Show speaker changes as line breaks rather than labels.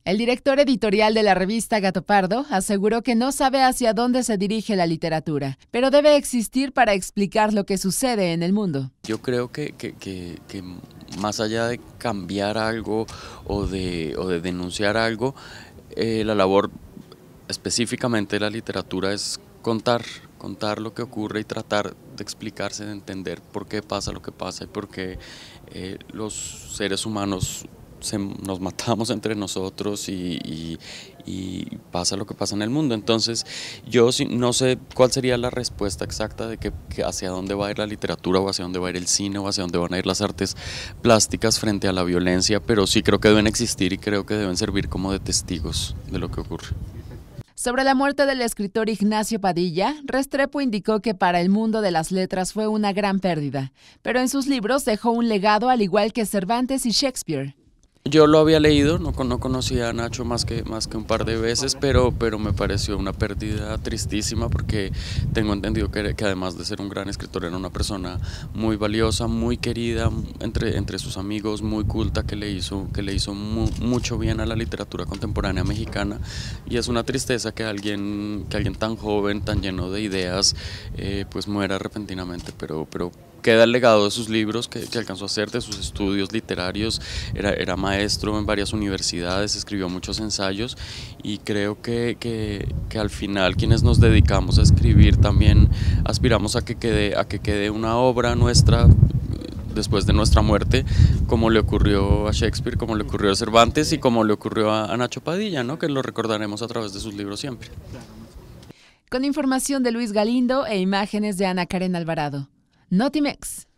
El director editorial de la revista Gato Pardo aseguró que no sabe hacia dónde se dirige la literatura, pero debe existir para explicar lo que sucede en el mundo.
Yo creo que más allá de cambiar algo o de denunciar algo, la labor específicamente de la literatura es contar lo que ocurre y tratar de explicarse, de entender por qué pasa lo que pasa y por qué los seres humanos nos matamos entre nosotros y pasa lo que pasa en el mundo. Entonces yo no sé cuál sería la respuesta exacta de que hacia dónde va a ir la literatura o hacia dónde va a ir el cine o hacia dónde van a ir las artes plásticas frente a la violencia, pero sí creo que deben existir y creo que deben servir como de testigos de lo que ocurre.
Sobre la muerte del escritor Ignacio Padilla, Restrepo indicó que para el mundo de las letras fue una gran pérdida, pero en sus libros dejó un legado al igual que Cervantes y Shakespeare.
Yo lo había leído, no conocía a Nacho más que un par de veces, pero me pareció una pérdida tristísima porque tengo entendido que además de ser un gran escritor era una persona muy valiosa, muy querida entre sus amigos, muy culta, que le hizo mucho bien a la literatura contemporánea mexicana, y es una tristeza que alguien tan joven, tan lleno de ideas, pues muera repentinamente, pero queda el legado de sus libros que alcanzó a hacer, de sus estudios literarios. Era maestro en varias universidades, escribió muchos ensayos, y creo que al final quienes nos dedicamos a escribir también aspiramos a que quede una obra nuestra después de nuestra muerte, como le ocurrió a Shakespeare, como le ocurrió a Cervantes y como le ocurrió a Nacho Padilla, ¿no? Que lo recordaremos a través de sus libros siempre.
Con información de Luis Galindo e imágenes de Ana Karen Alvarado. Notimex.